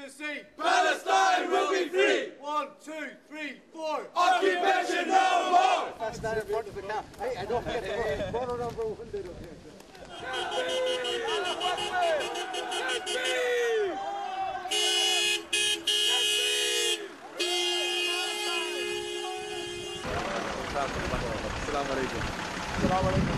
the sea. Palestine will be free. 1, 2, 3, 4. Occupation no more. That's not in front of the camp. Hey, I don't forget to go number 1. السلام عليكم. السلام عليكم.